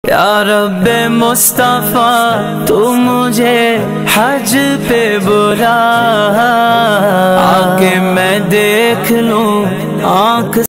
या रब्बे मुस्तफा तू मुझे हज पे बुला, आके मैं देख लूं आँख